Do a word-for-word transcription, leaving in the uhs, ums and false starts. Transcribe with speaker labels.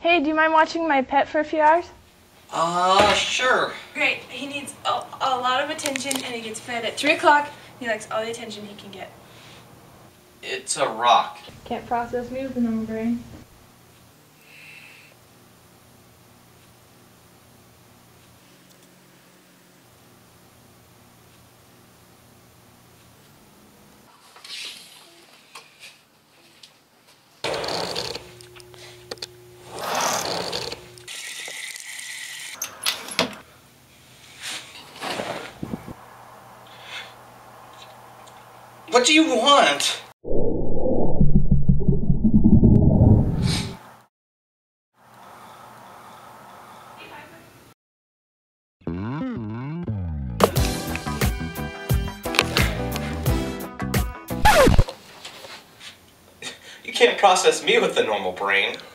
Speaker 1: Hey, do you mind watching my pet for a few hours?
Speaker 2: Uh, sure.
Speaker 3: Great. He needs a, a lot of attention, and he gets fed at three o'clock. He likes all the attention he can get.
Speaker 2: It's a rock.
Speaker 1: Can't process me with a normal brain.
Speaker 2: What do you want? You can't process me with the normal brain.